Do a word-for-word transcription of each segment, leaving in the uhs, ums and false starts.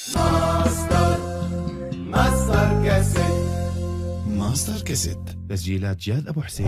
ماستر ماستر كاسيت. ماستر كاسيت، تسجيلات جاد أبو حسين.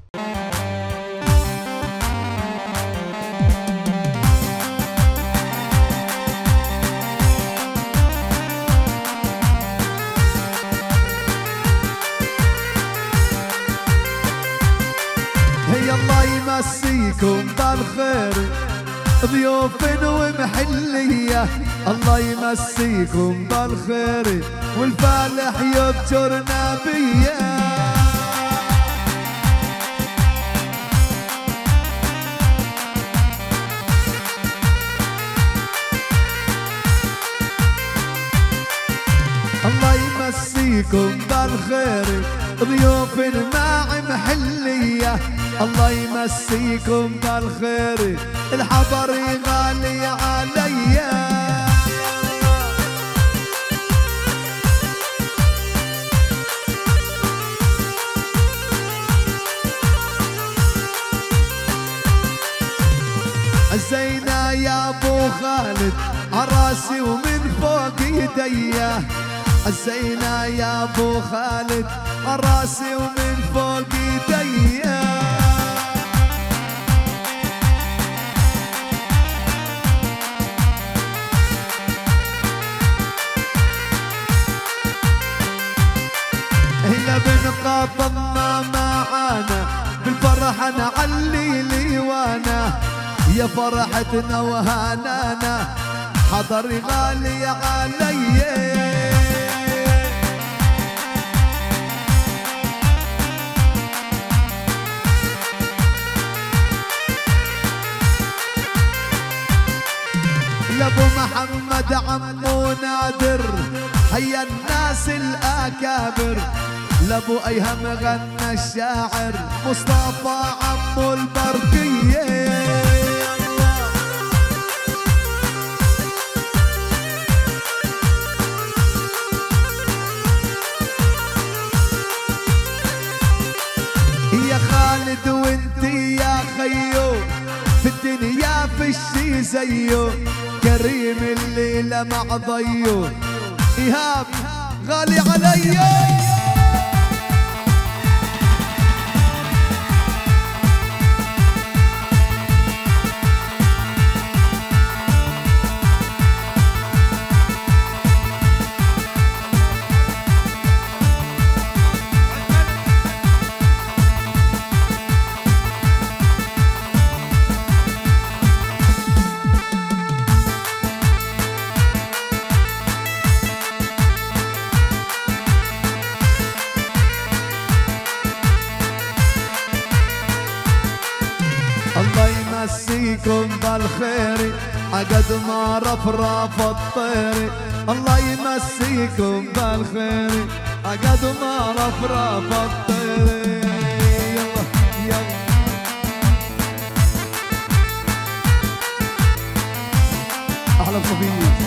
هي الله يمسيكم بالخير ضيوف ومحلية، الله يمسيكم بالخير والفالح يبشرنا بيه. الله يمسيكم بالخير ضيوف مع محلية، الله يمسيكم بالخير الحضر غالي عليا. عزينا يا ابو خالد عراسي ومن فوق ايديا، عزينا يا ابو خالد عراسي ومن فوق ايديا. هلا بنقاطنا معانا بالفرح نعلي ليوانا، يا فرحتنا وهنانا حضر غالي علي. لابو محمد عمو نادر هيا الناس الاكابر، لابو ايهم غنى الشاعر مصطفى عمو البرقيه. يا خالد وانتي يا خيو في الدنيا في الشي زيو، كريم الليلة مع ضيو إيهاب غالي علي. الله يمسيكم بالخير عقد ما رفرف الطير، الله يمسيكم بالخير عقد ما رفرف الطير. يلا يلا احلى صفية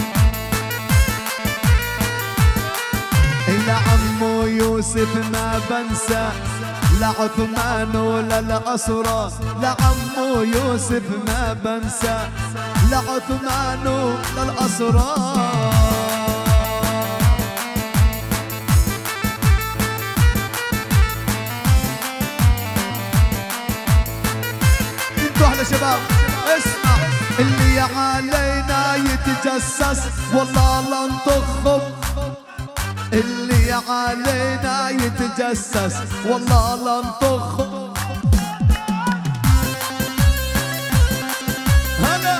إلا عمو يوسف ما بنسى، لا عثمان ولا الأسرى، لا عمو يوسف ما بنسى، لا عثمان ولا الأسرى. انتوا احلى شباب اسمع، اللي علينا يتجسس والله لا نطخم، اللي علينا يتجسس والله لا نطخ. هلا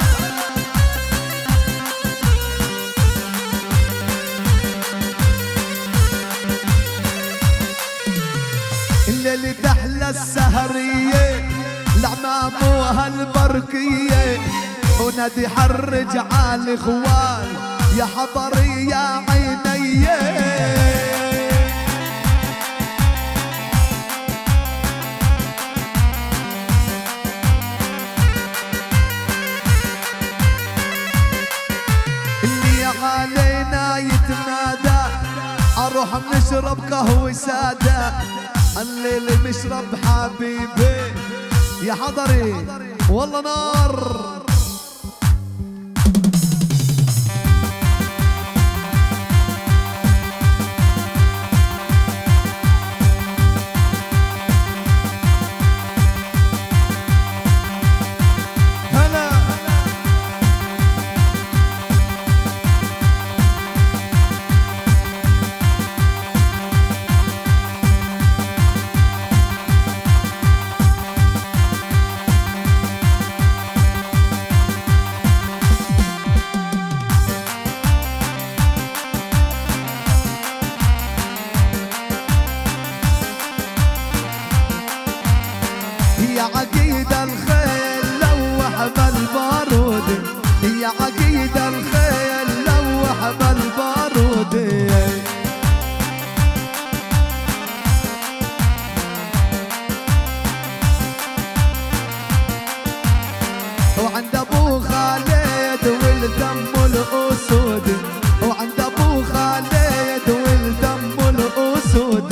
الليلة تحلى السهرية العمام وهالبركية، ونادي حرج على الاخوان يا حضري يا عيني. اللي علينا يتنادى اروح نشرب قهوة سادة، الليل نشرب حبيبي يا حضري والله نار. عقيد الخيل لوح بالبارودي وعند ابو خالد ولد ام الاسود وعند ابو خالد ولد ام الاسود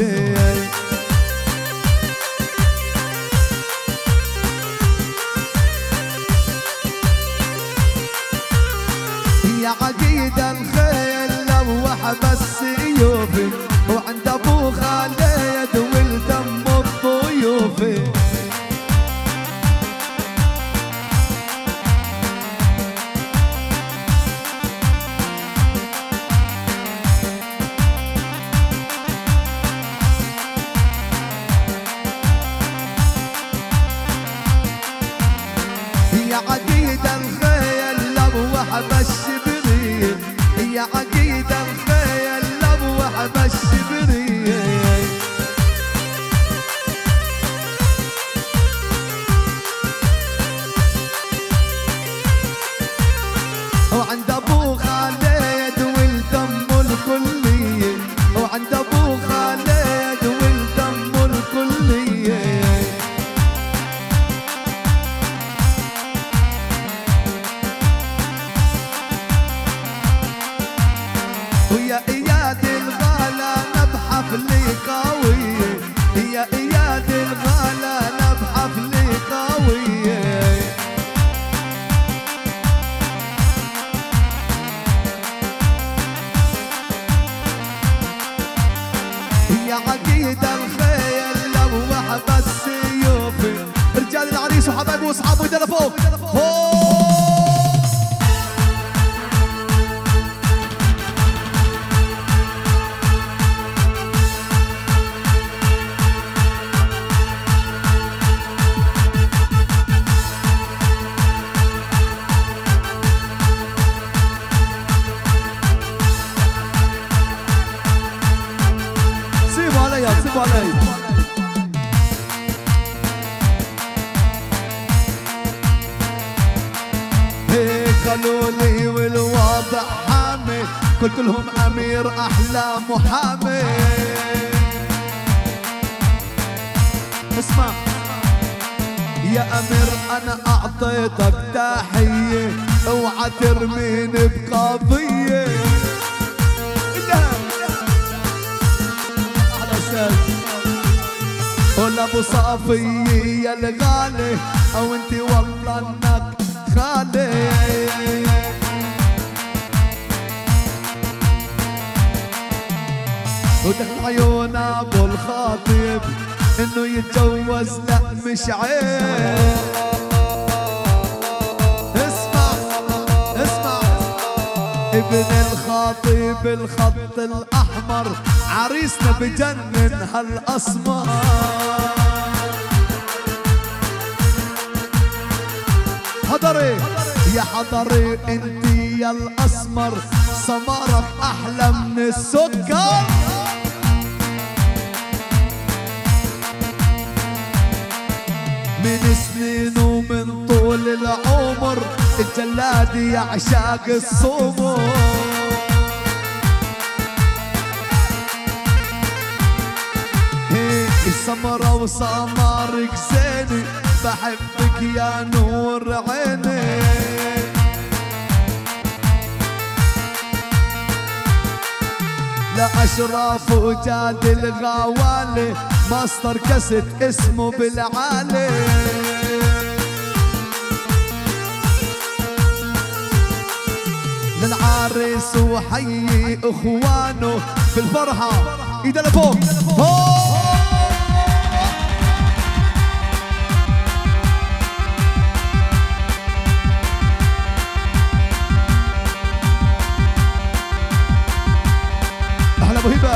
يا عقيد الخيل لوح بالسيوف وعند ابو خالد ولد ام الضيوف يا عقيد الخيل لوح بالشبرين يا عقيد الخيل لوح بالشبرين وعند ابو خالد ولد ام الكلية وعند ابو خالد ولد ام الكلية ويا اياد الغالى بحفلي قوية يا اياد الغالى بحفلي قوية يا عقيد الخيل لوح بالسيوف رجال العريس وحبايبه واصحابه يدنا فوق فوق سيبوا علي سيبوا علي هيك قالوا لي والوضع حامي قلت لهم امير احلى محامي اسمع يا امير انا اعطيتك تحيه اوعى ترميني بقضيه ولا ابو صافي يا الغالي او انت والله انك خالي ودخل عيون ابو الخاطب انه يتجوز لا مش عيب اسمع اسمع ابن الخاطب الخط الاحمر عريسنا بجنن هالاسمر حضري يا حضري انتي يا الاسمر سمرك احلى من السكر من سنين ومن طول العمر الجلادي يعشاق الصبر سمرة وسمارك زيني بحبك يا نور عيني لأشراف وجاد الغوالي ماستر كست اسمه بالعالي للعريس وحيي اخوانه بالفرحة ايده لفوق فوق احلى ابو هبه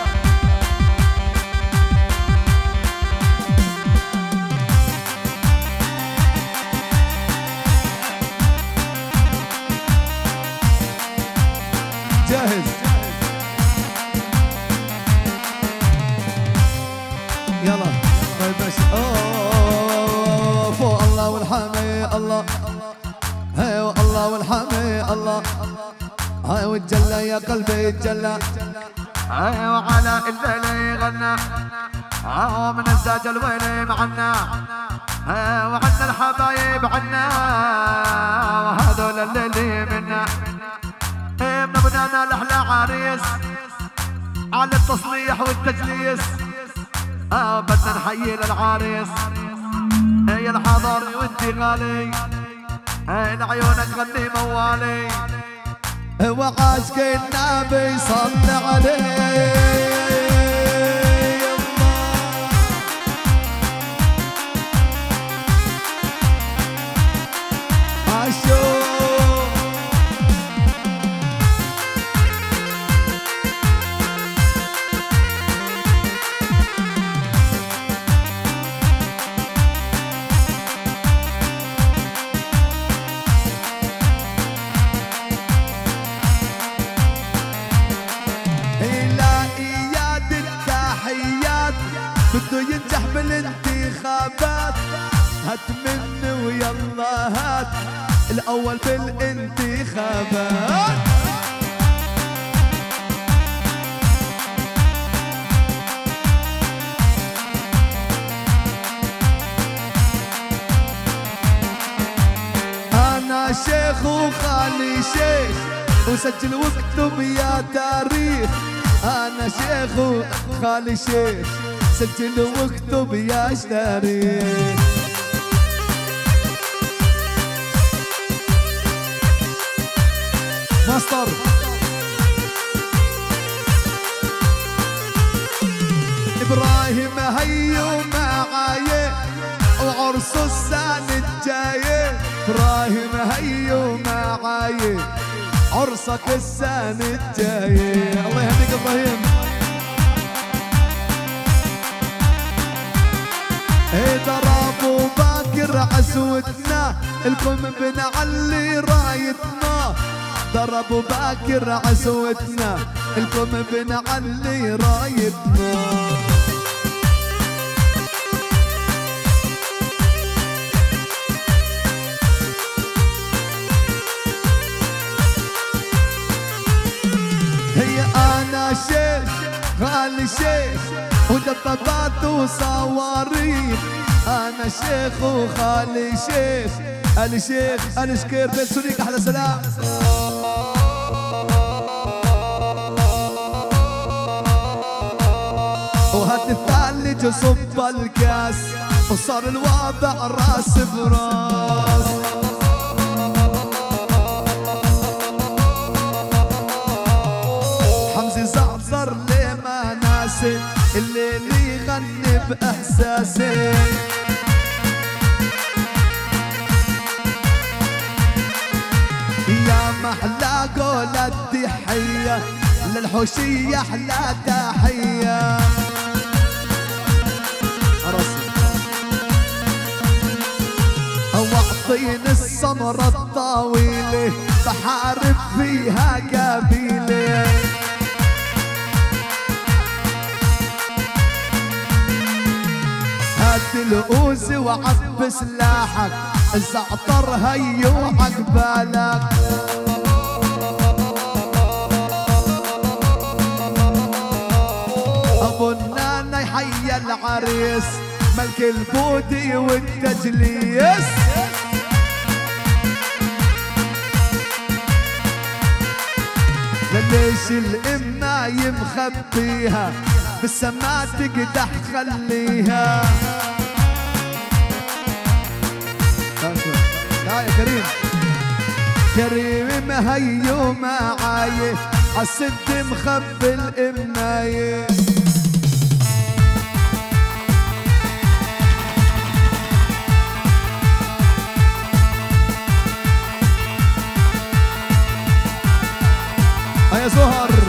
جاهز يلا طيب ماشي اوه فوق الله والحامي الله هي والله والحامي الله الله هاي وتجلى يا قلبي اتجلى هاي وعلى الليل يغنى هاي من الزاج الويل معنا هاي وعنا الحبايب عنا وهذول اللي منا من بنانا الاحلى عريس على التصليح والتجليس اه بدنا نحيي للعريس هي الحضر وانتي غالي هاي لعيونك غني موالي وعاشق النبي صلى عليه عاشق بده ينجح بالانتخابات هات مني ويلا هات الاول بالانتخابات انا شيخ وخالي شيخ وسجل واكتب يا تاريخ انا شيخ وخالي شيخ سجل واكتب يا تاريخ ماستر ابراهيم هيو معاي وعرسه السنة الجاية ابراهيم هيو معاي عرسك السنة الجاية الله يهنيك ابراهيم ضربوا باكر عزوتنا الكم بنعلي رايتنا ضربوا باكر عزوتنا الكم بنعلي رايتنا هي انا شيخ خالي شيخ ودبابات وصواريخ انا شيخ وخالي شيخ انا شيخ انا شكير بيت سوريك احلى سلام وهات الثلج وصب الكاس وصار الوضع راس براس حمزي زعزر ليه ما ناسي الليل يغني بإحساسي يا محلى قول التحية للحوشية أحلى تحية واعطيني السمرة الطويلة بحارب فيها قبيلة هات الأوزي وعب سلاحك الزعتر هيو عقبالك أبو النانا يحيى العريس ملك البودي والتجليس ليش الإمة يمخبيها بالسما تقدح خليها لا يا كريم كريم مهيو معاي عالسد مخبي الإماية يا زهر